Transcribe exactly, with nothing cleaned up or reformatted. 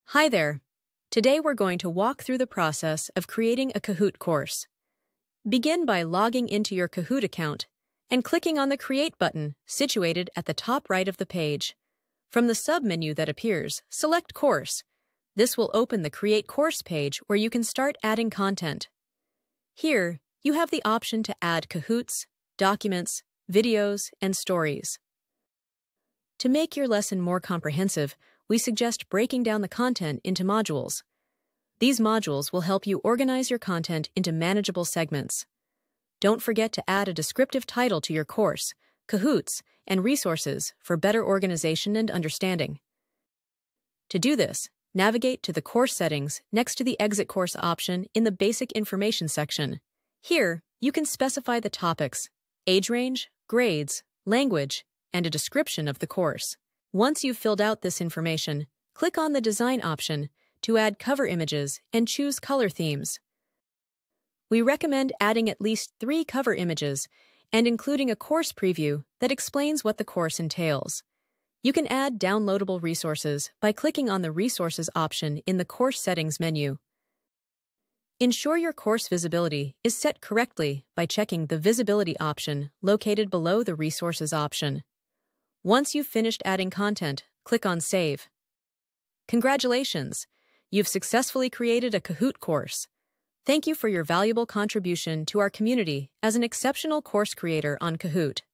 Hi there. Today we're going to walk through the process of creating a Kahoot course. Begin by logging into your Kahoot account and clicking on the Create button situated at the top right of the page. From the submenu that appears, select Course. This will open the Create Course page where you can start adding content. Here, you have the option to add Kahoots, documents, videos, and stories. To make your lesson more comprehensive, we suggest breaking down the content into modules. These modules will help you organize your content into manageable segments. Don't forget to add a descriptive title to your course, Kahoots, and resources for better organization and understanding. To do this, navigate to the course settings next to the Exit Course option in the Basic Information section. Here, you can specify the topics, age range, grades, language, and a description of the course. Once you've filled out this information, click on the Design option to add cover images and choose color themes. We recommend adding at least three cover images and including a course preview that explains what the course entails. You can add downloadable resources by clicking on the Resources option in the Course Settings menu. Ensure your course visibility is set correctly by checking the Visibility option located below the Resources option. Once you've finished adding content, click on Save. Congratulations! You've successfully created a Kahoot course. Thank you for your valuable contribution to our community as an exceptional course creator on Kahoot.